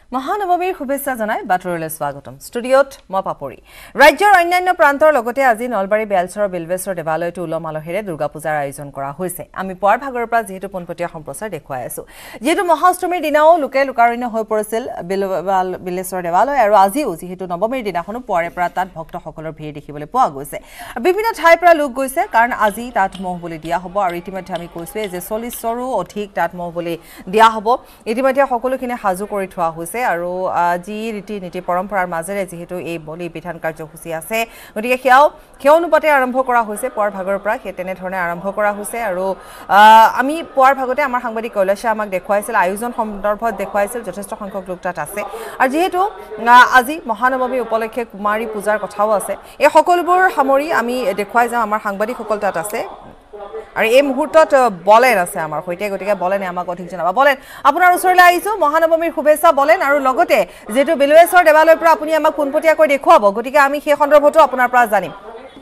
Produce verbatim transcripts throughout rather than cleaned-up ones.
মহানৱমীৰ শুভেচ্ছা জনাই বাতৰিলৈ স্বাগতম ষ্টুডিঅত মই পাপৰি ৰাজ্যৰ অন্যান্য প্ৰান্তৰ লগতে আজি নলবাৰী বেলচৰ বিলবেশ্বৰ দেৱালয়ত উলম আলহেৰে দুৰ্গা পূজাৰ আয়োজন কৰা হৈছে আমি পুৱাৰ ভাগৰ পৰা যেহেতু পোনপটীয়া সম্প্ৰচাৰ দেখুৱাই আছো যেহেতু মহাষ্টমীৰ দিনাও লোকে লোকাৰণ্য হৈ পৰিছিল বিলেশ্বৰ দেৱালয় আৰু আজিও যেহেতু নৱমীৰ দিনাখনো পুৱাৰে পৰা তাত ভক্তসকলৰ ভিৰ দেখিবলৈ পোৱা গৈছে বিভিন্ন ঠাইৰ পৰা লোক গৈছে কাৰণ আজি তাত মহ বুলি দিয়া হ'ব আৰু ইতিমধ্যে আমি কৈছোৱে যে চল্লিশৰো অধিক তাত মহ বুলি দিয়া হ'ব ইতিমধ্যে সকলোখিনি হাজু কৰি থোৱা হৈছে আৰু আজি ৰীতি নীতি পৰম্পৰাৰ মাজেৰে যেহেতু এই বলি বিধান কাৰ্যসূচী আছে গতিকে সেয়াও সেয়া অনুপাতে আৰম্ভ কৰা হৈছে পুৱাৰ ভাগৰ পৰা সেই তেনে ধৰণে আৰম্ভ কৰা হৈছে আৰু আমি পুৱাৰ ভাগতে আমাৰ সাংবাদিক কৈলাশে আমাক দেখুৱাইছিল আয়োজন সন্দৰ্ভত দেখুৱাইছিল যথেষ্ট সংখ্যক লোক তাত আছে আৰু যেহেতু আজি মহানৱমী উপলক্ষে কুমাৰী পূজাৰ কথাও আছে এই সকলোবোৰ সামৰি আমি দেখুৱাই যাওঁ আমাৰ সাংবাদিকসকল তাত আছে আৰু এই মুহূৰ্তত বলেন আছে আমাৰ হৈতে গতিকে বলেনে আমাক অধিক জনাবা বলেন আপোনাৰ ওচৰলৈ আহিছো মহানৱমীৰ শুভেচ্ছা বলেন আৰু লগতে যেটো বিলবেশ্বৰ দেৱালয়ৰ পৰা আপুনি আমাক পোনপটীয়াকৈ দেখুৱাব গতিকে আমি সেই সন্দৰ্ভতো আপোনাৰ পৰা জানিম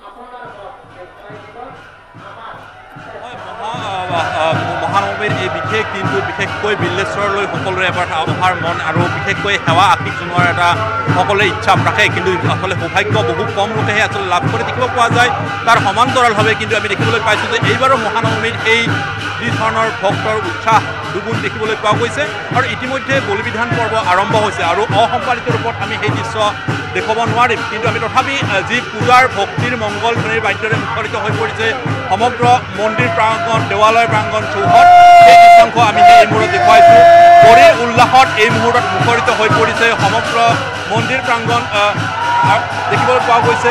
মহানৱমীৰ এই বিশেষ দিনটো বিশেষকৈ বিলেশ্বৰলৈ সকলোৰে এবাৰ অহাৰ মন আৰু বিশেষকৈ সেৱা আশীষ জনোৱাৰ এটা সকলোৰে ইচ্ছা ৰাখে কিন্তু আচলতে সৌভাগ্য বহু কম লোকেহে আচলতে লাভ কৰি দেখিব পোৱা যায় তাৰ সমান্তৰালভাৱে কিন্তু আমি দেখিবলৈ পাইছোঁ যে এইবাৰো মহানৱমীৰ এই যি ধৰণৰ ভক্তৰ উৎসাহ দুগুণ দেখিবলৈ পোৱা গৈছে আৰু ইতিমধ্যে বলিবিধান পৰ্ব আৰম্ভ হৈছে আৰু অসম্পাদিত ৰূপত আমি সেই দৃশ্য দেখুৱাব নোৱাৰিম কিন্তু আমি তথাপি যি পূজাৰ ভক্তিৰ মংগল ধ্বনিৰ বাদ্যৰে মুখৰিত হৈ পৰিছে সমগ্ৰ মন্দিৰ প্ৰাংগণ দেৱালয় প্ৰাংগণ চৌহদ সেই দৃশ্যাংশ আমি এই মুহূৰ্তত দেখুৱাইছোঁ বলিৰ উল্লাসত এই মুহূৰ্তত মুখৰিত হৈ পৰিছে সমগ্ৰ মন্দিৰ প্ৰাংগণ দেখিবলৈ পোৱা গৈছে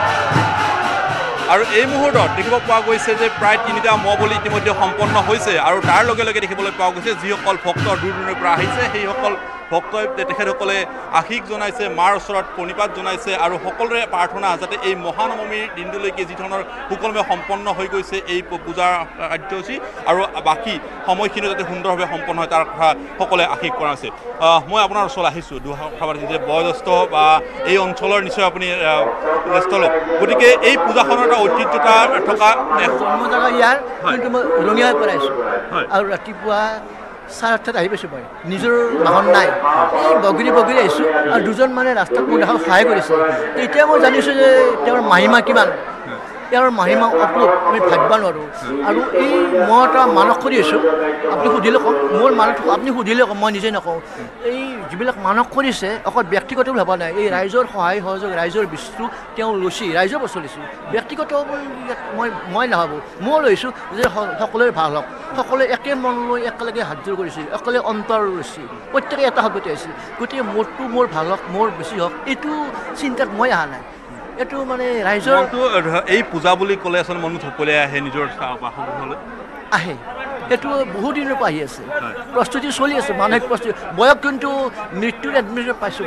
আৰু এই মুহূৰ্তত দেখিব পোৱা গৈছে যে প্ৰায় তিনিটা মহ বলি ইতিমধ্যে সম্পন্ন হৈছে আৰু তাৰ লগে লগে দেখিবলৈ পোৱা গৈছে যিসকল ভক্ত দূৰ দূৰণিৰ পৰা আহিছে সেইসকল ভক্তই তেখেতসকলে আশীষ জনাইছে মাৰ ওচৰত প্ৰণিপাত জনাইছে আৰু সকলোৰে প্ৰাৰ্থনা যাতে এই মহানৱমীৰ দিনটোলৈকে যি ধৰণৰ সুকলমে সম্পন্ন হৈ গৈছে এই পূজাৰ কাৰ্যসূচী আৰু বাকী সময়খিনি যাতে সুন্দৰভাৱে সম্পন্ন হয় তাৰ কথা সকলোৱে আশীষ কৰা হৈছে মই আপোনাৰ ওচৰলৈ আহিছোঁ দুটা পাতিছোঁ যে বয়োজ্যেষ্ঠ বা এই অঞ্চলৰ নিশ্চয় আপুনি জ্যেষ্ঠ লোক গতিকে এই পূজাখনৰ এটা ঐতিহ্যতা থকা জন্ম জেগা ইয়াৰ কিন্তু মই উৰণীয়াৰ পৰা আহিছোঁ আৰু ৰাতিপুৱা চাৰে আঠটাত আহি পাইছোঁ মই নিজৰ বাহন নাই এই বগিৰি বগিৰি আহিছোঁ আৰু দুজন মানে ৰাস্তাত মোৰ দেখাত সহায় কৰিছে এতিয়া মই জানিছোঁ যে তেওঁৰ মাহিমা কিমান তেওঁৰ মাহিমা অপূপ আমি ভাবিব নোৱাৰোঁ আৰু এই মই এটা মানস কৰি আছোঁ আপুনি সুধিলে কওঁ মোৰ মানস আপুনি সুধিলে কওঁ মই নিজে নকওঁ এই যিবিলাক মানস কৰিছে অকল ব্যক্তিগত বুলি ভাবা নাই এই ৰাইজৰ সহায় সহযোগ ৰাইজৰ বস্তু তেওঁ লৈছে ৰাইজৰ বস্তু লৈছোঁ ব্যক্তিগত মই মই নাভাবোঁ মই লৈছোঁ যে সকলোৰে ভাল হওক সকলোৱে একে মন লৈ একেলগে হাতযোৰ কৰিছিল একেলগে অন্তৰ লৈছিল প্ৰত্যেকে এটা শব্দতে আহিছিল গতিকে মোৰটো মোৰ ভাল হওক মোৰ বেছি হওক এইটো চিন্তাত মই অহা নাই এইটো মানে ৰাইজৰ এই পূজা বুলি ক'লে আচলতে মনত সকলোৱে আহে নিজৰ বাসগৃহলৈ আহে এইটো বহু দিনৰ পৰা আহি আছে প্ৰস্তুতি চলি আছে মানসিক প্ৰস্তুতি বয়স কিন্তু মৃত্যুৰ এডমিশ্যন পাইছোঁ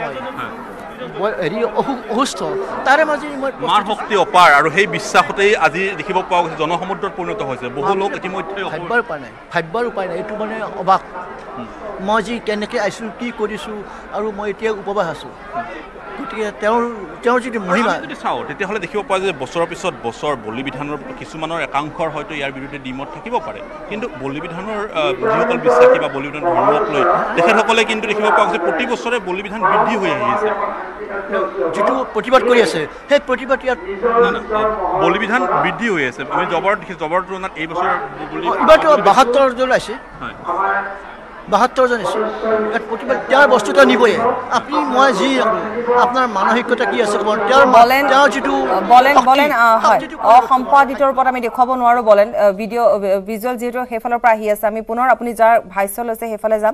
মই হেৰি অসুস্থ তাৰে মাজে মই মাৰ শক্তি অপাৰ আৰু সেই বিশ্বাসতেই আজি দেখিব পোৱা গৈছে জনসমুদ্ৰত পৰিণত হৈছে বহু লোক ইতিমধ্যে ভাবিবৰ উপায় নাই ভাবিবৰ উপায় নাই এইটো মানে অবাক মই যি কেনেকৈ আহিছোঁ কি কৰিছোঁ আৰু মই এতিয়া উপবাস আছোঁ গতিকে তেওঁৰ তেওঁৰ যিটো মহিমা যদি চাওঁ তেতিয়াহ'লে দেখিব পোৱা যায় বছৰৰ পিছত বছৰ বলি বিধানৰ কিছুমানৰ একাংশৰ হয়তো ইয়াৰ বিৰুদ্ধে দ্বিমত থাকিব পাৰে কিন্তু বলি বিধানৰ যিসকল বিশ্বাসী বা বলি বিধান ধৰ্মক লৈ তেখেতসকলে কিন্তু দেখিব পোৱা গৈছে প্ৰতি বছৰে বলি বিধান বৃদ্ধি হৈ আহি আছে যিটো প্ৰতিবাদ কৰি আছে সেই প্ৰতিবাদ ইয়াত বলি বিধান বৃদ্ধি হৈ আছে আমি জবৰ জবৰ তুলনাত এই বছৰ এইবাৰতো বাসত্তৰজন আছে হয় বাসত্তৰজন আছে ইয়াত প্ৰতিবাদ তেওঁৰ বস্তু এটা নিবই আপুনি মই যি আপোনাৰ মানসিকতা কি আছে তেওঁৰ বলেন তেওঁৰ যিটো বলেন বলেন হয় অসম্পাদিতৰ ওপৰত আমি দেখুৱাব নোৱাৰোঁ বলেন ভিডিঅ' ভিজুৱেল যিহেতু সেইফালৰ পৰা আহি আছে আমি পুনৰ আপুনি যাৰ ভাষ্য লৈছে সেইফালে যাম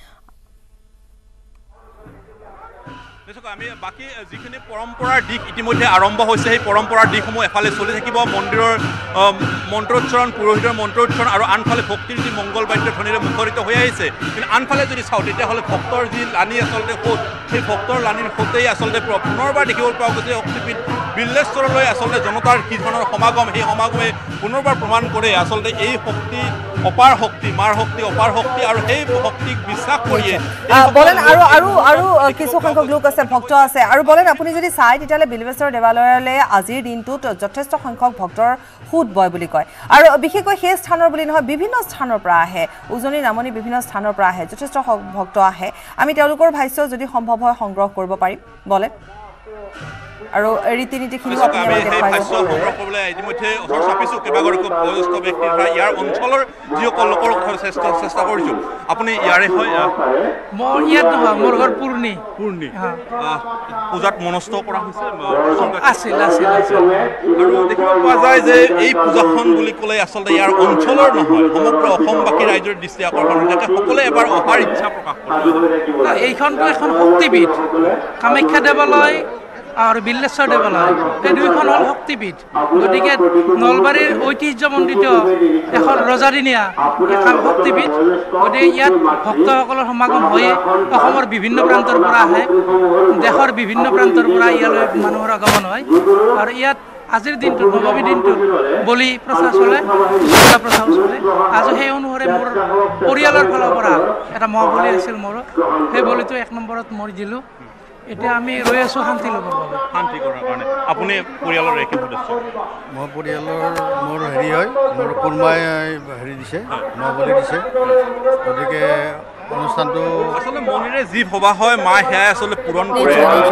আমি বাকী যিখিনি পৰম্পৰাৰ দিশ ইতিমধ্যে আৰম্ভ হৈছে সেই পৰম্পৰাৰ দিশসমূহ এফালে চলি থাকিব মন্দিৰৰ মন্ত্ৰোচ্চাৰণ পুৰোহিতৰ মন্ত্ৰোচ্চাৰণ আৰু আনফালে ভক্তিৰ যি মংগল বাদ্য ধ্বনিৰে মুখৰিত হৈ আহিছে কিন্তু আনফালে যদি চাওঁ তেতিয়াহ'লে ভক্তৰ যি লানি আচলতে সোঁত সেই ভক্তৰ লানিৰ সোঁতেই আচলতে পুনৰবাৰ দেখিবলৈ পোৱা গৈছে শক্তিপীঠ বিল্লেশ্বৰলৈ আচলতে জনতাৰ কি ধৰণৰ সমাগম সেই সমাগমে পুনৰবাৰ প্ৰমাণ কৰে আচলতে এই শক্তি অপাৰ শক্তি মাৰ শক্তি অপাৰ শক্তি আৰু সেই শক্তিক বিশ্বাস কৰিয়ে বলেন আৰু আৰু আৰু কিছু সংখ্যক লোক আছে ভক্ত আছে আৰু বলেন আপুনি যদি চাই তেতিয়ালে বিলবেশ্বৰ দেৱালয়লৈ আজিৰ দিনটোত যথেষ্ট সংখ্যক ভক্তৰ খুদ বয় বুলি কয় আৰু বিশেষকৈ সেই স্থানৰ বুলি নহয় বিভিন্ন স্থানৰ পৰা আহে উজনি নামনি বিভিন্ন স্থানৰ পৰা আহে যথেষ্ট ভক্ত আহে আমি তেওঁলোকৰ ভাষ্য যদি সম্ভৱ হয় সংগ্ৰহ কৰিব পাৰিম বলেন আৰু ৰীতি নীতিখিনি আমি সেই ভাষ্য সংগ্ৰহ কৰিবলৈ ইতিমধ্যে ওচৰ চাপিছোঁ কেইবাগৰাকী বয়স্ক ব্যক্তিৰ পৰা ইয়াৰ অঞ্চলৰ যিসকল লোকৰ চেষ্টা চেষ্টা কৰিছোঁ আপুনি ইয়াৰে হয় মোৰ ইয়াত নহয় মোৰ ঘৰ পূৰ্ণি পূৰ্ণি পূজাত মনস্থ কৰা হৈছে আছিল আছিল আৰু দেখিব পোৱা যায় যে এই পূজাখন বুলি ক'লে আচলতে ইয়াৰ অঞ্চলৰ নহয় সমগ্ৰ অসমবাসী ৰাইজৰ দৃষ্টি আকৰ্ষণ হৈ থাকে সকলোৱে এবাৰ অহাৰ ইচ্ছা প্ৰকাশ কৰে এইখনটো এখন শক্তিপীঠ কামাখ্যা দেৱালয় আৰু বিল্লেশ্বৰ দেৱালয় এই দুইখন হ'ল শক্তিপীঠ গতিকে নলবাৰীৰ ঐতিহ্যমণ্ডিত এখন ৰজাদিনীয়া এখন শক্তিপীঠ গতিকে ইয়াত ভক্তসকলৰ সমাগম হৈয়ে অসমৰ বিভিন্ন প্ৰান্তৰ পৰা আহে দেশৰ বিভিন্ন প্ৰান্তৰ পৰা ইয়ালৈ মানুহৰ আগমন হয় আৰু ইয়াত আজিৰ দিনটোত নৱমী দিনটোত বলি প্ৰথা চলে পূজা প্ৰথাও চলে আজি সেই অনুসৰি মোৰ পৰিয়ালৰ ফালৰ পৰা এটা মহাবলি আছিল মোৰ সেই বলিটো এক নম্বৰত মই দিলোঁ এতিয়া আমি ৰৈ আছোঁ শান্তি ল'বৰ বাবে শান্তি কৰাৰ কাৰণে আপুনি পৰিয়ালৰ একে সদস্য মোৰ পৰিয়ালৰ মোৰ হেৰি হয় মোৰ কোনোবাই হেৰি দিছে মহাবলি দিছে গতিকে অনুষ্ঠানটো আচলতে মনেৰে যি ভবা হয় মায়ে সেয়াই আচলতে পূৰণ কৰে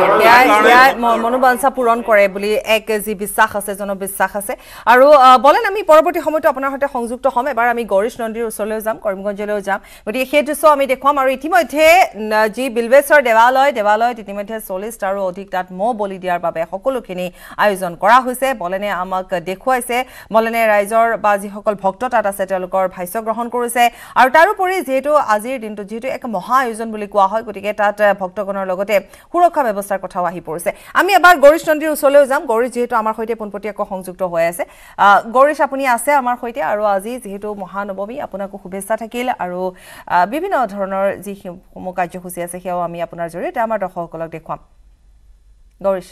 মনোবাঞ্ছা পূৰণ কৰে বুলি এক যি বিশ্বাস আছে জনবিশ্বাস আছে আৰু বলেন আমি পৰৱৰ্তী সময়তো আপোনাৰ সৈতে সংযুক্ত হ'ম এবাৰ আমি গৌৰীশ নন্দীৰ ওচৰলৈ যাম কৰিমগঞ্জলৈ যাম গতিকে সেই দৃশ্য আমি দেখুৱাম আৰু ইতিমধ্যে যি বিলবেশ্বৰ দেৱালয় দেৱালয়ত ইতিমধ্যে চল্লিছটাৰো অধিক তাত মহ বলি দিয়াৰ বাবে সকলোখিনি আয়োজন কৰা হৈছে বলেনে আমাক দেখুৱাইছে বলেনে ৰাইজৰ বা যিসকল ভক্ত তাত আছে তেওঁলোকৰ ভাষ্য গ্ৰহণ কৰিছে আৰু তাৰোপৰি যিহেতু আজিৰ দিনটো যেহেতু এক মহা আয়োজন বুলি কোৱা হয় গতিকে তাত ভক্তগণৰ লগতে সুৰক্ষা ব্যৱস্থাৰ কথাও আহি পৰিছে আমি এবাৰ গৌৰীশ নন্দীৰ ওচৰলৈ যাম গৌৰীশ যেহেতু আমাৰ সৈতে পোনপটীয়াকৈ সংযুক্ত হৈ আছে গৌৰীশ আপুনি আছে আমাৰ সৈতে আৰু আজি যেহেতু মহানৱমী আপোনাকো শুভেচ্ছা থাকিল আৰু বিভিন্ন ধৰণৰ যিসমূহ কাৰ্যসূচী আছে সেয়াও আমি আপোনাৰ জৰিয়তে আমাৰ দৰ্শকসকলক দেখুৱাম গৌৰীশ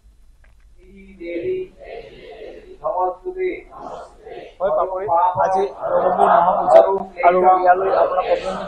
হয় পাপৰি আজি নৱমীৰ মহাপূজা আৰু ইয়ালৈ আপোনাৰ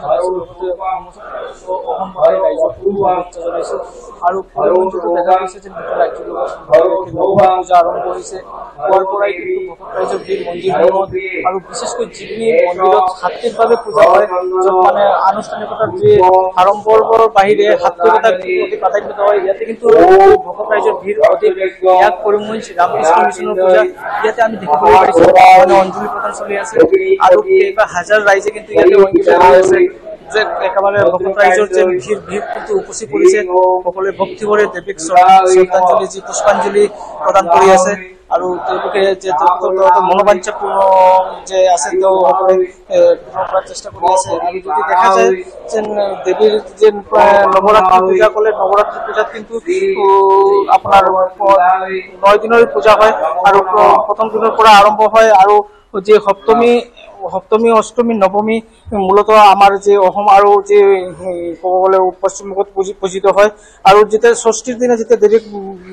অসমবাসী ৰাইজক জনাইছোঁ আৰু পৰিমঞ্চটো দেখা গৈছে যে গোটেই ৰাজ্যৰ পূজা আৰম্ভ হৈছে পুৱাৰ পৰাই কিন্তু বহুত ৰাইজৰ ভিৰ মন্দিৰসমূহত আৰু বিশেষকৈ যিখিনি মন্দিৰত সাত্বিকভাৱে পূজা হয় য'ত মানে আনুষ্ঠানিকতাৰ যি আড়ম্বৰৰ বাহিৰে সাত্বিকতাৰ অতি প্ৰাধান্য হয় ইয়াতে কিন্তু ভকত ৰাইজৰ ভিৰ অধিক ইয়াক কৰিমগঞ্জ ৰামকৃষ্ণ মিছনৰ পূজা ইয়াতে আমি দেখিবলৈ পাইছোঁ অঞ্জলি প্ৰদান চলি আছে আৰু কেইবা হাজাৰ ৰাইজে কিন্তু ইয়াতে অঞ্জলি চলি আছে যে একেবাৰে ভকত ৰাইজৰ যে ভিৰ ভিৰ কিন্তু উপচি পৰিছে সকলোৱে ভক্তি কৰে দেৱীক শ্ৰদ্ধাঞ্জলি যি পুষ্পাঞ্জলি প্ৰদান কৰি আছে আৰু তেওঁলোকে যে মনোবাঞ্ছা যে আছে তেওঁ সকলোৱে পূৰণ কৰাৰ চেষ্টা কৰি আছে আৰু যদি দেখা যায় যে দেৱীৰ যে নৱৰাত্ৰি পূজা ক'লে নৱৰাত্ৰি পূজাত কিন্তু আপোনাৰ নয় দিনৰ পূজা হয় আৰু প্ৰথম দিনৰ পৰা আৰম্ভ হয় আৰু যে সপ্তমী সপ্তমী অষ্টমী নৱমী মূলতঃ আমাৰ যে অসম আৰু যে ক'ব গ'লে পশ্চিমবংগত পূজিত হয় আৰু যেতিয়া ষষ্ঠীৰ দিনা যেতিয়া দেৱীক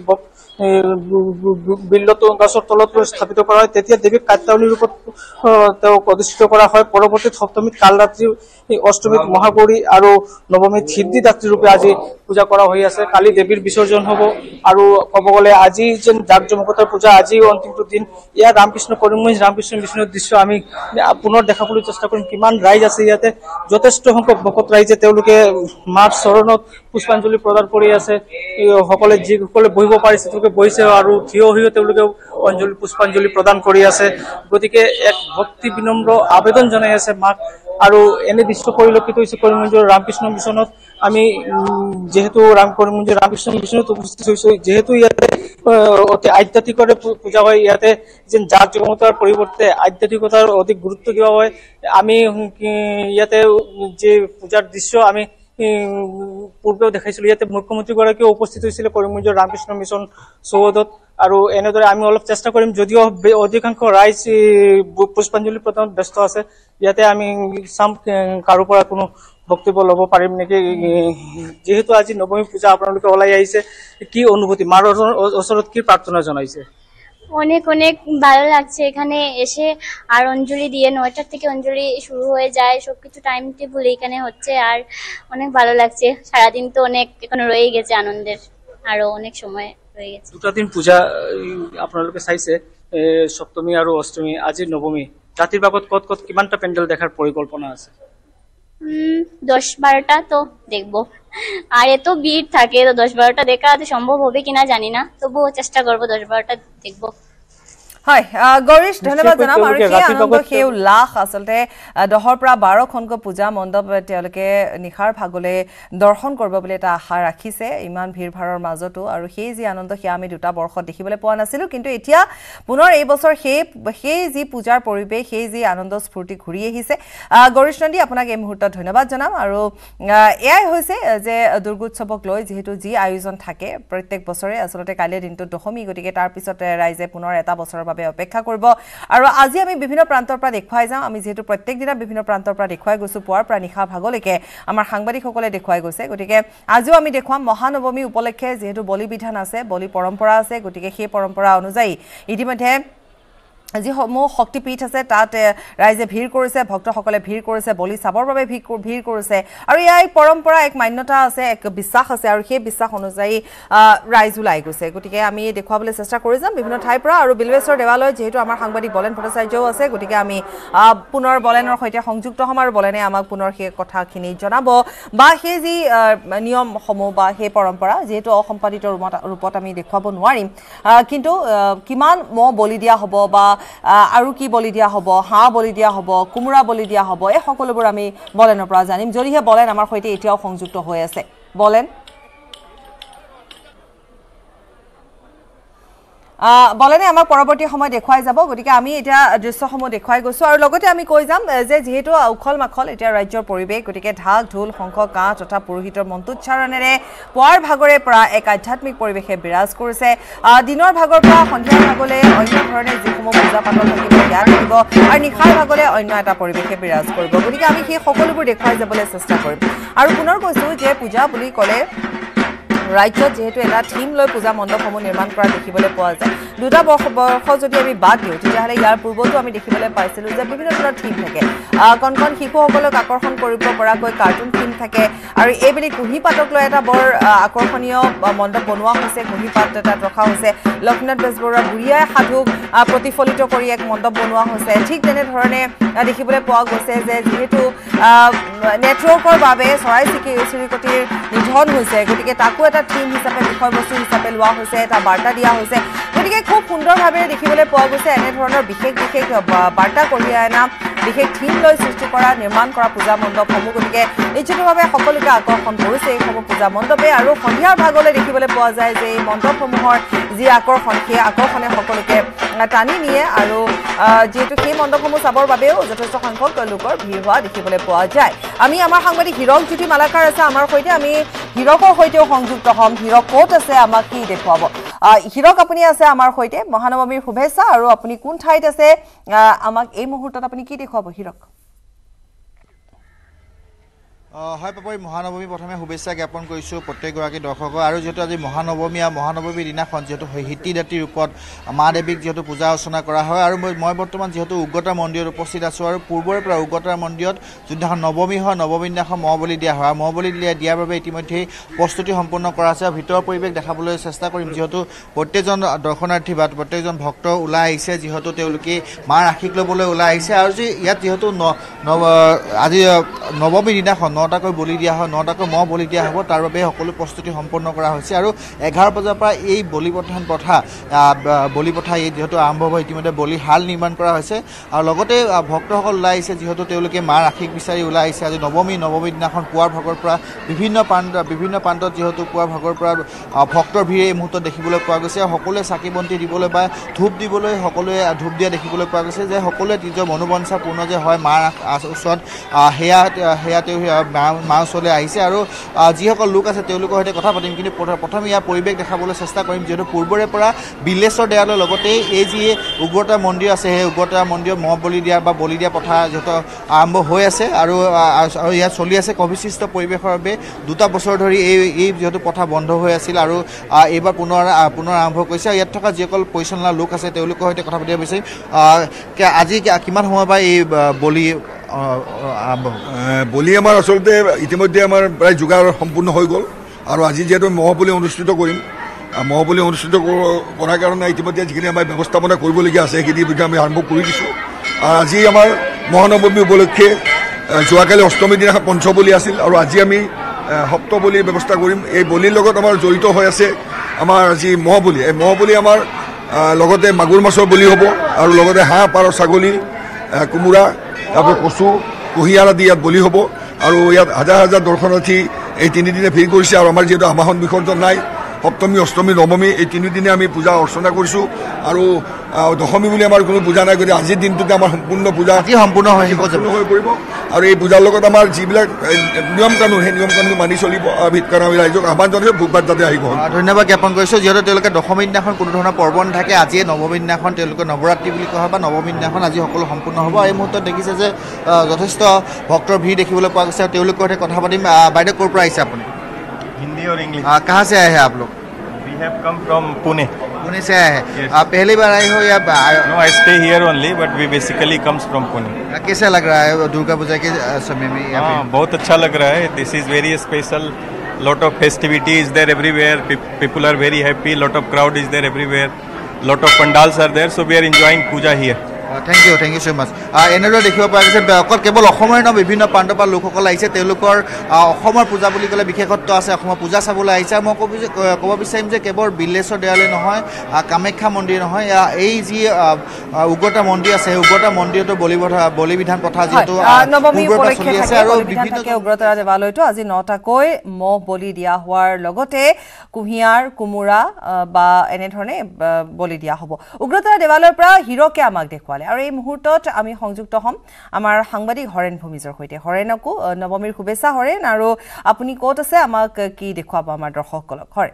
বিল্লত গছৰ তলত স্থাপিত কৰা হয় তেতিয়া দেৱীক কাত্যায়নী ৰূপত তেওঁক অধিষ্ঠিত কৰা হয় পৰৱৰ্তীত সপ্তমীত কালৰাত্ৰি অষ্টমীত মহাগৌৰী আৰু নৱমীত সিদ্ধিদাত্ৰী ৰূপে আজি পূজা কৰা হৈ আছে কালি দেৱীৰ বিসৰ্জন হ'ব আৰু ক'ব গ'লে আজি যেন জাক জমকতাৰ পূজা আজি অন্তিমটো দিন ইয়াত ৰামকৃষ্ণ কৰিমগঞ্জ ৰামকৃষ্ণ মিছনৰ দৃশ্য আমি পুনৰ দেখাবলৈ চেষ্টা কৰিম কিমান ৰাইজ আছে ইয়াতে যথেষ্ট সংখ্যক ভকত ৰাইজে তেওঁলোকে মাৰ চৰণত পুষ্পাঞ্জলি প্ৰদান কৰি আছে সকলে যিসকলে বহিব পাৰিছে তেওঁলোকে বহিছে আৰু থিয় হৈও তেওঁলোকে অঞ্জলি পুষ্পাঞ্জলি প্ৰদান কৰি আছে গতিকে এক ভক্তি বিনম্ৰ আবেদন জনাই আছে মাক আৰু এনে দৃশ্য পৰিলক্ষিত হৈছে কৰিমগঞ্জৰ ৰামকৃষ্ণ মিছনত আমি যেহেতু ৰাম কৰিমগঞ্জৰ ৰামকৃষ্ণ মিছনত উপস্থিত হৈছোঁ যেহেতু ইয়াতে অতি আধ্যাত্মিকৰে পূজা হয় ইয়াতে যেন জাক জমকতাৰ পৰিৱৰ্তে আধ্যাত্মিকতাৰ অধিক গুৰুত্ব দিয়া হয় আমি ইয়াতে যে পূজাৰ দৃশ্য আমি পূৰ্বেও দেখাইছিলোঁ ইয়াতে মুখ্যমন্ত্ৰীগৰাকীও উপস্থিত হৈছিলে কৰিমগঞ্জৰ ৰামকৃষ্ণ মিছন চৌহদত আৰু এনেদৰে আমি অলপ চেষ্টা কৰিম যদিও অধিকাংশ ৰাইজ পুষ্পাঞ্জলি প্ৰদানত ব্যস্ত আছে ইয়াতে আমি চাম কাৰো পৰা কোনো বক্তব্য ল'ব পাৰিম নেকি যেহেতু আজি নৱমী পূজা আপোনালোকে ওলাই আহিছে কি অনুভূতি মাৰ ওচৰত কি প্ৰাৰ্থনা জনাইছে অনেক অনেক ভালো লাগছে এখানে এসে আর অঞ্জলি দিয়ে নয়টার থেকে অঞ্জলি শুরু হয়ে যায় সবকিছু টাইম টেবিল এখানে হচ্ছে আর অনেক ভালো লাগছে সারাদিন তো অনেক এখন রয়ে গেছে আনন্দের আরো অনেক সময় রয়ে গেছে দুটা দিন পূজা আপোনালোকে চাইছে সপ্তমী আৰু অষ্টমী আজি নৱমী ৰাতিৰ বাবদ কত কত কিমানটা পেন্ডেল দেখাৰ পৰিকল্পনা আছে দশ বারোটা তো দেখবো আর এত ভিড় থাকে তো দশ বারোটা দেখা তো সম্ভব হবে কিনা জানি না তবুও চেষ্টা করবো দশ বারোটা দেখবো হয় গৌৰীশ ধন্যবাদ জনাম আৰু সেই আনন্দ সেই উল্লাস আচলতে দহৰ পৰা বাৰখনকৈ পূজা মণ্ডপ তেওঁলোকে নিশাৰ ভাগলৈ দৰ্শন কৰিব বুলি এটা আশা ৰাখিছে ইমান ভিৰ ভাৰৰ মাজতো আৰু সেই যি আনন্দ সেয়া আমি দুটা বৰ্ষত দেখিবলৈ পোৱা নাছিলোঁ কিন্তু এতিয়া পুনৰ এই বছৰ সেই সেই যি পূজাৰ পৰিৱেশ সেই যি আনন্দ স্ফূৰ্তি ঘূৰি আহিছে গৌৰীশ নন্দী আপোনাক এই মুহূৰ্তত ধন্যবাদ জনাম আৰু এয়াই হৈছে যে দুৰ্গোৎসৱক লৈ যিহেতু যি আয়োজন থাকে প্ৰত্যেক বছৰে আচলতে কাইলৈ দিনটো দশমী গতিকে তাৰ পিছত ৰাইজে পুনৰ এটা বছৰৰ অপেক্ষা কৰিব আৰু আজি আমি বিভিন্ন প্ৰান্তৰ পৰা দেখুৱাই যাম আমি যেহেতু প্ৰত্যেক দিনা বিভিন্ন প্ৰান্তৰ পৰা দেখুৱাই গৈছো পুৱাৰ পৰা নিশা ভাগলৈকে আমাৰ সাংবাদিকসকলে দেখুৱাই গৈছে গতিকে আজিও আমি দেখুৱাম মহানৱমী উপলক্ষে যেহেতু বলি বিধান আছে বলি পৰম্পৰা আছে গতিকে সেই পৰম্পৰা অনুযায়ী ইতিমধ্যে যিসমূহ শক্তিপীঠ আছে তাত ৰাইজে ভিৰ কৰিছে ভক্তসকলে ভিৰ কৰিছে বলি চাবৰ বাবে ভিৰ কৰিছে আৰু ইয়াৰ পৰম্পৰা এক মান্যতা আছে এক বিশ্বাস আছে আৰু সেই বিশ্বাস অনুযায়ী ৰাইজ ওলাই গৈছে গতিকে আমি দেখুৱাবলৈ চেষ্টা কৰি যাম বিভিন্ন ঠাইৰ পৰা আৰু বিলবেশ্বৰ দেৱালয় যেহেতু আমাৰ সাংবাদিক বলেন ভট্টাচাৰ্যও আছে গতিকে আমি পুনৰ বলেনৰ সৈতে সংযুক্ত হ'ম আৰু বলেনে আমাক পুনৰ সেই কথাখিনি জনাব বা সেই যি নিয়মসমূহ বা সেই পৰম্পৰা যেহেতু অসম্পাদিত ৰূপত আমি দেখুৱাব নোৱাৰিম কিন্তু কিমান মহ বলি দিয়া হ'ব বা আৰু কি বলি দিয়া হ'ব হাঁহ বলি দিয়া হ'ব কুমুৰা বলি দিয়া হ'ব এই সকলোবোৰ আমি বলেনৰ পৰা জানিম যদিহে বলেন আমাৰ সৈতে এতিয়াও সংযুক্ত হৈ আছে বলেন বলেনে আমাক পৰৱৰ্তী সময় দেখুৱাই যাব গতিকে আমি এতিয়া দৃশ্যসমূহ দেখুৱাই গৈছো আৰু লগতে আমি কৈ যাম যে যেহেতু উখল মাখল এতিয়া ৰাজ্যৰ পৰিৱেশ গতিকে ঢাক ঢোল শংখ কাঁহ তথা পুৰোহিতৰ মন্ত্ৰোচ্চাৰণেৰে পুৱাৰ ভাগৰে পৰা এক আধ্যাত্মিক পৰিৱেশে বিৰাজ কৰিছে দিনৰ ভাগৰ পৰা সন্ধিয়াৰ ভাগলৈ অন্য ধৰণে যিসমূহ পূজা পাতল থাকিব সেয়া থাকিব আৰু নিশাৰ ভাগলৈ অন্য এটা পৰিৱেশে বিৰাজ কৰিব গতিকে আমি সেই সকলোবোৰ দেখুৱাই যাবলৈ চেষ্টা কৰিম আৰু পুনৰ কৈছোঁ যে পূজা বুলি ক'লে ৰাজ্যত যেহেতু এটা থিম লৈ পূজা মণ্ডপসমূহ নিৰ্মাণ কৰা দেখিবলৈ পোৱা যায় দুটা বৰ্ষ বৰ্ষ যদি আমি বাদ দিওঁ তেতিয়াহ'লে ইয়াৰ পূৰ্বতো আমি দেখিবলৈ পাইছিলোঁ যে বিভিন্ন ধৰণৰ থিম থাকে কণ কণ শিশুসকলক আকৰ্ষণ কৰিব পৰাকৈ কাৰ্টুন থিম থাকে আৰু এইবেলি কুঁহিপাতক লৈ এটা বৰ আকৰ্ষণীয় মণ্ডপ বনোৱা হৈছে কুঁহিপাত তাত ৰখা হৈছে লক্ষ্মীনাথ বেজবৰুৱাৰ বুঢ়ীয়াই সাধুক প্ৰতিফলিত কৰি এক মণ্ডপ বনোৱা হৈছে ঠিক তেনেধৰণে দেখিবলৈ পোৱা গৈছে যে যিহেতু নেটৱৰ্কৰ বাবে চৰাই চিৰিকটিৰ নিধন হৈছে গতিকে তাকো এটা থিম হিচাপে বিষয়বস্তু হিচাপে লোৱা হৈছে এটা বাৰ্তা দিয়া হৈছে গতিকে খুব সুন্দৰভাৱে দেখিবলৈ পোৱা গৈছে এনেধৰণৰ বিশেষ বিশেষ বাৰ্তা কঢ়িয়াই অনা বিশেষ থিম লৈ সৃষ্টি কৰা নিৰ্মাণ কৰা পূজা মণ্ডপসমূহ গতিকে নিশ্চিতভাৱে সকলোকে আকৰ্ষণ কৰিছে এইসমূহ পূজা মণ্ডপে আৰু সন্ধিয়াৰ ভাগলৈ দেখিবলৈ পোৱা যায় যে এই মণ্ডপসমূহৰ যি আকৰ্ষণ সেই আকৰ্ষণে সকলোকে টানি নিয়ে আৰু যেহেতু সেই মণ্ডপসমূহ চাবৰ বাবেও যথেষ্ট সংখ্যক লোকৰ ভিৰ হোৱা দেখিবলৈ পোৱা যায় আমি আমাৰ সাংবাদিক হীৰক জ্যোতি মালাকাৰ আছে আমাৰ সৈতে আমি হীৰকৰ সৈতেও সংযুক্ত হ'ম হীৰক ক'ত আছে আমাক কি দেখুৱাব হীৰক আপুনি আছে আমাৰ সৈতে মহানৱমীৰ শুভেচ্ছা আৰু আপুনি কোন ঠাইত আছে আমাক এই মুহূৰ্তত আপুনি কি দেখুৱাব হীৰক হয় পাপৰি মহানৱমী প্ৰথমে শুভেচ্ছা জ্ঞাপন কৰিছোঁ প্ৰত্যেকগৰাকী দৰ্শকক আৰু যিহেতু আজি মহানৱমী আৰু মহানৱমীৰ দিনাখন যিহেতু হিতি দাঁতি ৰূপত মা দেৱীক যিহেতু পূজা অৰ্চনা কৰা হয় আৰু মই বৰ্তমান যিহেতু উগ্ৰতাৰ মন্দিৰত উপস্থিত আছোঁ আৰু পূৰ্বৰে পৰা উগ্ৰতাৰ মন্দিৰত যোনদিনাখন নৱমী হয় নৱমীৰ দিনাখন মহ বলি দিয়া হয় আৰু মহ বলি দিয়াৰ বাবে ইতিমধ্যেই প্ৰস্তুতি সম্পূৰ্ণ কৰা আছে আৰু ভিতৰৰ পৰিৱেশ দেখাবলৈ চেষ্টা কৰিম যিহেতু প্ৰত্যেকজন দৰ্শনাৰ্থী বা প্ৰত্যেকজন ভক্ত ওলাই আহিছে যিহেতু তেওঁলোকে মাৰ আশীষ ল'বলৈ ওলাই আহিছে আৰু যি ইয়াত যিহেতু আজি নৱমীৰ দিনাখন নটাকৈ বলি দিয়া হয় নটাকৈ মহ বলি দিয়া হ'ব তাৰ বাবে সকলো প্ৰস্তুতি সম্পূৰ্ণ কৰা হৈছে আৰু এঘাৰ বজাৰ পৰা এই বলি প্ৰধান প্ৰথা বলি প্ৰথা এই যিহেতু আৰম্ভ হ'ব ইতিমধ্যে বলি হাল নিৰ্মাণ কৰা হৈছে আৰু লগতে ভক্তসকল ওলাই আহিছে যিহেতু তেওঁলোকে মাৰ আশীষ বিচাৰি ওলাই আহিছে আজি নৱমী নৱমীৰ দিনাখন পুৱাৰ ভাগৰ পৰা বিভিন্ন প্ৰান্ত বিভিন্ন প্ৰান্তত যিহেতু পুৱাৰ ভাগৰ পৰা ভক্তৰ ভিৰ এই মুহূৰ্তত দেখিবলৈ পোৱা গৈছে আৰু সকলোৱে চাকি বন্তি দিবলৈ বা ধূপ দিবলৈ সকলোৱে ধূপ দিয়া দেখিবলৈ পোৱা গৈছে যে সকলোৱে নিজৰ মনোবাঞ্ছা পূৰ্ণ যে হয় মাৰ ওচৰত সেয়া সেয়া তেওঁ মাৰ ওচৰলৈ আহিছে আৰু যিসকল লোক আছে তেওঁলোকৰ সৈতে কথা পাতিম কিন্তু প্ৰথমে ইয়াৰ পৰিৱেশ দেখাবলৈ চেষ্টা কৰিম যিহেতু পূৰ্বৰে পৰা বিল্লেশ্বৰ দেৱালয়ৰ লগতে এই যি উগ্ৰতা মন্দিৰ আছে সেই উগ্ৰতা মন্দিৰত মহ বলি দিয়া বা বলি দিয়া প্ৰথা যিহেতু আৰম্ভ হৈ আছে আৰু ইয়াত চলি আছে কভিড-সৃষ্ট পৰিৱেশৰ বাবে দুটা বছৰ ধৰি এই এই যিহেতু প্ৰথা বন্ধ হৈ আছিল আৰু এইবাৰ পুনৰ পুনৰ আৰম্ভ কৰিছে ইয়াত থকা যিসকল পৰিচালনা লোক আছে তেওঁলোকৰ সৈতে কথা পাতিব বিচাৰিম আজি কিমান সময় পৰা এই বলি বলি আমাৰ আচলতে ইতিমধ্যে আমাৰ প্ৰায় যোগাৰ সম্পূৰ্ণ হৈ গ'ল আৰু আজি যিহেতু মহাবলি অনুষ্ঠিত কৰিম মহাবলি অনুষ্ঠিত কৰাৰ কাৰণে ইতিমধ্যে যিখিনি আমাৰ ব্যৱস্থাপনা কৰিবলগীয়া আছে সেইখিনি বিষয়ে আমি আৰম্ভ কৰি দিছোঁ আৰু আজি আমাৰ মহানৱমী উপলক্ষে যোৱাকালি অষ্টমী দিনা পঞ্চবলি আছিল আৰু আজি আমি সপ্তবলিৰ ব্যৱস্থা কৰিম এই বলিৰ লগত আমাৰ জড়িত হৈ আছে আমাৰ যি মহাবলি এই মহাবলি আমাৰ লগতে মাগুৰ মাছৰ বলি হ'ব আৰু লগতে হাঁহ পাৰ ছাগলী কোমোৰা তাৰপৰা কচু কুঁহিয়াৰ আদি ইয়াত বলি হ'ব আৰু ইয়াত হাজাৰ হাজাৰ দৰ্শনাৰ্থী এই তিনিদিনে ভিৰ কৰিছে আৰু আমাৰ যিহেতু আমাহন বিসৰ্জন নাই সপ্তমী অষ্টমী নৱমী এই তিনিদিনে আমি পূজা অৰ্চনা কৰিছোঁ আৰু দশমী বুলি আমাৰ কোনো পূজা নাই গতিকে আজিৰ দিনটোতে আমাৰ সম্পূৰ্ণ পূজা সম্পূৰ্ণ হৈ হৈ পৰিব আৰু এই পূজাৰ লগত আমাৰ যিবিলাক নিয়ম কানুন সেই নিয়ম কানুন মানি চলিব কাৰণ আমি ৰাইজক আহ্বান জনাইছোঁ ভোগবাদ যাতে আহিব ধন্যবাদ জ্ঞাপন কৰিছোঁ যিহেতু তেওঁলোকে দশমী দিনাখন কোনো ধৰণৰ পৰ্ব নাথাকে আজিয়ে নৱমী দিনাখন তেওঁলোকে নৱৰাত্ৰি বুলি কোৱা হয় বা নৱমী দিনাখন আজি সকলো সম্পূৰ্ণ হ'ব এই মুহূৰ্তত দেখিছে যে যথেষ্ট ভক্তৰ ভিৰ দেখিবলৈ পোৱা গৈছে আৰু তেওঁলোকৰ সৈতে কথা পাতিম বাইদেউ ক'ৰ পৰা আহিছে আপুনি हिंदी और इंग्लिश कहाँ से आए हैं आप लोग we have come from Pune Pune से आए हैं आप पहली बार आए हो या no I stay here only but we basically comes from Pune कैसा लग रहा है दुर्गा पूजा के समय में हाँ बहुत अच्छा लग रहा है this is very special lot of festivity is there everywhere people are very happy lot of crowd is there everywhere lot of pandals are there so we are enjoying puja here thank you thank you so much এনেদৰে দেখিব পৰা গৈছে অকল কেৱল অসমৰ ন বিভিন্ন প্ৰান্তৰ পৰা লোকসকল আহিছে তেওঁলোকৰ অসমৰ পূজা বুলি ক'লে বিশেষত্ব আছে অসমৰ পূজা চাবলৈ আহিছে মই ক'ব ক'ব বিচাৰিম যে কেৱল বিল্লেশ্বৰ দেৱালয় নহয় কামাখ্যা মন্দিৰ নহয় এই যি উগ্ৰতা মন্দিৰ আছে সেই উগ্ৰতা মন্দিৰতো বলি বলি বিধান প্ৰথা যিহেতু নৱমী উপলক্ষে থাকে আৰু বিভিন্ন উগ্ৰতা দেৱালয়তো আজি নটাকৈ মহ বলি দিয়া হোৱাৰ লগতে কুঁহিয়াৰ কোমোৰা বা এনেধৰণে বলি দিয়া হ'ব উগ্ৰতা দেৱালয়ৰ পৰা হিৰকে আমাক দেখুৱালে আৰু এই মুহূৰ্তত আমি সংযুক্ত হম আমাৰ সাংবাদিক হৰেণ ভূমিজৰ সৈতে হৰেণকো নৱমীৰ শুভেচ্ছা হৰেণ আৰু আপুনি ক'ত আছে আমাক কি দেখুৱাব আমাৰ দৰ্শকসকলক হৰেণ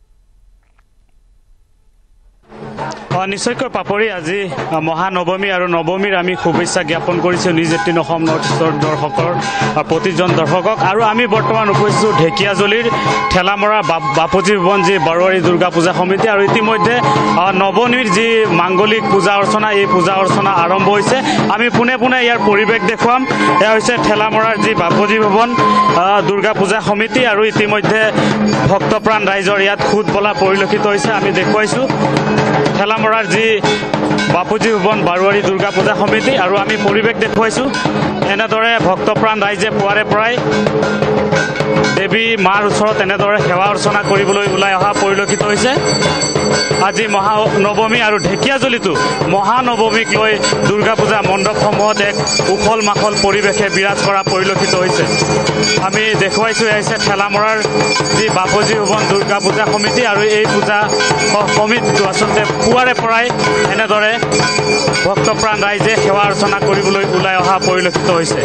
নিশ্চয়কৈ পাপৰি আজি মহানৱমী আৰু নৱমীৰ আমি শুভেচ্ছা জ্ঞাপন কৰিছোঁ নিউজ এইটিন অসম নৰ্থ ইষ্টৰ দৰ্শকৰ প্ৰতিজন দৰ্শকক আৰু আমি বৰ্তমান উপস্থিত ঢেকীয়াজুলিৰ ঠেলামৰা বাপুজী ভৱন যি বাৰোৱাৰী দুৰ্গা পূজা সমিতি আৰু ইতিমধ্যে নৱমীৰ যি মাংগলিক পূজা অৰ্চনা এই পূজা অৰ্চনা আৰম্ভ হৈছে আমি পোনে পোনে ইয়াৰ পৰিৱেশ দেখুৱাম এয়া হৈছে ঠেলামৰাৰ যি বাপুজী ভৱন দুৰ্গা পূজা সমিতি আৰু ইতিমধ্যে ভক্তপ্ৰাণ ৰাইজৰ ইয়াত খুদ বলা পৰিলক্ষিত হৈছে আমি দেখুৱাইছোঁ ঠেলামৰাৰ যি বাপুজী ভৱন বাৰোৱাৰী দুৰ্গা পূজা সমিতি আৰু আমি পৰিৱেশ দেখুৱাইছোঁ এনেদৰে ভক্তপ্ৰাণ ৰাইজে পুৱাৰে পৰাই দেৱী মাৰ ওচৰত এনেদৰে সেৱা অৰ্চনা কৰিবলৈ ওলাই অহা পৰিলক্ষিত হৈছে আজি মহানৱমী আৰু ঢেকীয়াজুলিতো মহানৱমীক লৈ দুৰ্গা পূজা মণ্ডপসমূহত এক উখল মাখল পৰিৱেশে বিৰাজ কৰা পৰিলক্ষিত হৈছে আমি দেখুৱাইছোঁ আহিছে ঠেলামৰাৰ যি বাপুজী ভৱন দুৰ্গা পূজা সমিতি আৰু এই পূজা সমিতিটো আচলতে পুৱাৰে পৰাই এনেদৰে ভক্তপ্ৰাণ ৰাইজে সেৱা অৰ্চনা কৰিবলৈ ওলাই অহা পৰিলক্ষিত হৈছে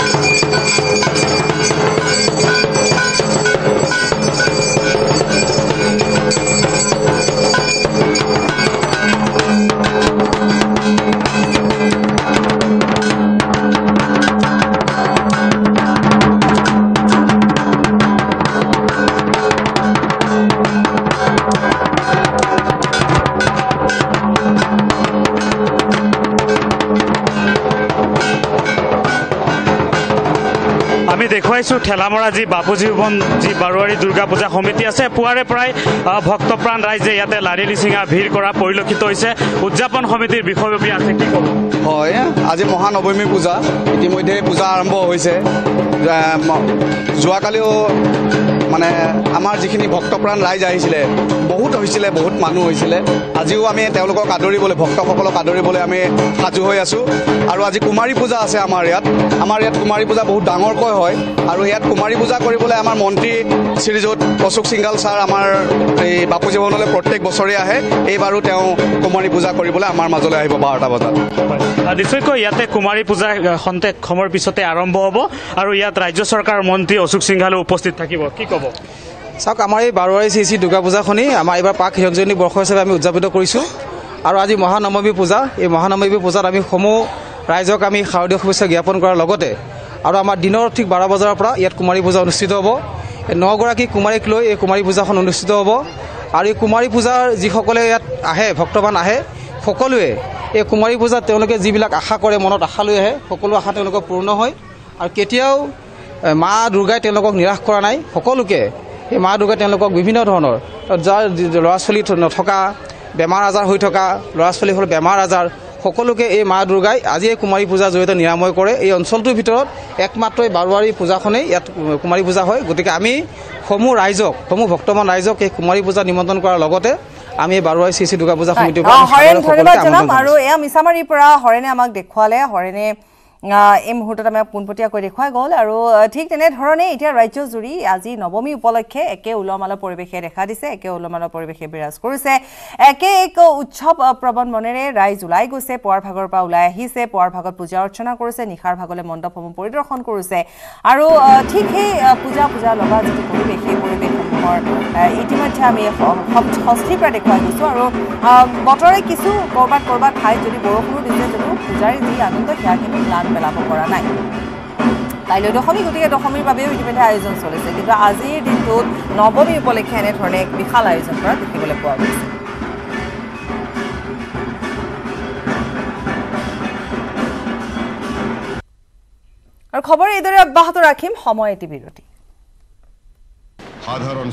আমি দেখুৱাইছোঁ ঠেলামৰা যি বাপুজী ভৱন যি বাৰোৱাৰী দুৰ্গা পূজা সমিতি আছে পুৱাৰে পৰাই ভক্তপ্ৰাণ ৰাইজে ইয়াতে লাৰি লিচিঙা ভিৰ কৰা পৰিলক্ষিত হৈছে উদযাপন সমিতিৰ বিষয়ববী আছে কি ক'ব হয় আজি মহানৱমী পূজা ইতিমধ্যে পূজা আৰম্ভ হৈছে যোৱাকালিও মানে আমাৰ যিখিনি ভক্তপ্ৰাণ ৰাইজ আহিছিলে বহুত হৈছিলে বহুত মানুহ হৈছিলে আজিও আমি তেওঁলোকক আদৰিবলৈ ভক্তসকলক আদৰিবলৈ আমি সাজু হৈ আছোঁ আৰু আজি কুমাৰী পূজা আছে আমাৰ ইয়াত আমাৰ ইয়াত কুমাৰী পূজা বহুত ডাঙৰকৈ হয় আৰু ইয়াত কুমাৰী পূজা কৰিবলৈ আমাৰ মন্ত্ৰী শ্ৰীযুত অশোক সিংঘাল ছাৰ আমাৰ এই বাপুজী ভৱনলৈ প্ৰত্যেক বছৰে আহে এইবাৰো তেওঁ কুমাৰী পূজা কৰিবলৈ আমাৰ মাজলৈ আহিব বাৰটা বজাত নিশ্চয়কৈ ইয়াতে কুমাৰী পূজা খন্তেক সময়ৰ পিছতে আৰম্ভ হ'ব আৰু ইয়াত ৰাজ্য চৰকাৰৰ মন্ত্ৰী অশোক সিংঘালো উপস্থিত থাকিব কি ক'ব চাওক আমাৰ এই বাৰোৱাৰী শ্ৰী শ্ৰী দুৰ্গা পূজাখনি আমাৰ এইবাৰ পাক হিৰকজয়ন্তী বৰ্ষ হিচাপে আমি উদযাপিত কৰিছোঁ আৰু আজি মহানৱমী পূজা এই মহানৱমী পূজাত আমি সমূহ ৰাইজক আমি শাৰদীয় শুভেচ্ছা জ্ঞাপন কৰাৰ লগতে আৰু আমাৰ দিনৰ ঠিক বাৰ বজাৰ পৰা ইয়াত কুমাৰী পূজা অনুষ্ঠিত হ'ব নগৰাকী কুমাৰীক লৈ এই কুমাৰী পূজাখন অনুষ্ঠিত হ'ব আৰু এই কুমাৰী পূজাৰ যিসকলে ইয়াত আহে ভক্তবান আহে সকলোৱে এই কুমাৰী পূজাত তেওঁলোকে যিবিলাক আশা কৰে মনত আশা লৈ আহে সকলো আশা তেওঁলোকৰ পূৰ্ণ হয় আৰু কেতিয়াও মা দুৰ্গাই তেওঁলোকক নিৰাশ কৰা নাই সকলোকে এই মা দুৰ্গাই তেওঁলোকক বিভিন্ন ধৰণৰ যাৰ ল'ৰা ছোৱালী নথকা বেমাৰ আজাৰ হৈ থকা ল'ৰা ছোৱালীসকলৰ বেমাৰ আজাৰ সকলোকে এই মা দুৰ্গাই আজি এই কুমাৰী পূজাৰ জৰিয়তে নিৰাময় কৰে এই অঞ্চলটোৰ ভিতৰত একমাত্ৰ এই বাৰোৱাৰী পূজাখনেই ইয়াত কুমাৰী পূজা হয় গতিকে আমি সমূহ ৰাইজক সমূহ ভক্তমান ৰাইজক এই কুমাৰী পূজা নিমন্ত্ৰণ কৰাৰ লগতে আমি এই বাৰোৱাৰী শ্ৰী শ্ৰী দুৰ্গা পূজা সমিতিৰ পৰা ধন্যবাদ জনাম আৰু এয়া মিছামাৰীৰ পৰা হৰেণে আমাক দেখুৱালে হৰেণে এই মুহূৰ্তত আমি পোনপটীয়াকৈ দেখুৱাই গ'ল আৰু ঠিক তেনেধৰণে এতিয়া ৰাজ্য জুৰি আজি নৱমী উপলক্ষে একে উলহ-মালহ পৰিৱেশে দেখা দিছে একে উলহ-মালহ পৰিৱেশে বিৰাজ কৰিছে একে এক উৎসৱ প্ৰবণ মনেৰে ৰাইজ ওলাই গৈছে পুৱাৰ ভাগৰ পৰা ওলাই আহিছে পুৱাৰ ভাগত পূজা অৰ্চনা কৰিছে নিশাৰ ভাগলৈ মণ্ডপসমূহ পৰিদৰ্শন কৰিছে আৰু ঠিক সেই পূজা পূজা লগা যিটো পৰিৱেশ সেই পৰিৱেশসমূহৰ ইতিমধ্যে আমি ষষ্ঠীৰ পৰা দেখুৱাই গৈছোঁ আৰু বতৰে কিছু ক'ৰবাত ক'ৰবাত ঠাইত যদি বৰষুণো দিছে যদিও পূজাৰী যি আনন্দ সেয়া কিন্তু ম্লান পেলাব পৰা নাই কাইলৈ দশমী গতিকে দশমীৰ বাবেও ইতিমধ্যে আয়োজন চলিছে কিন্তু আজিৰ দিনটোত নৱমী উপলক্ষে এনেধৰণে এক বিশাল আয়োজন কৰা দেখিবলৈ পোৱা গৈছে আৰু খবৰ এইদৰে অব্যাহত ৰাখিম সময় এটি বিৰতি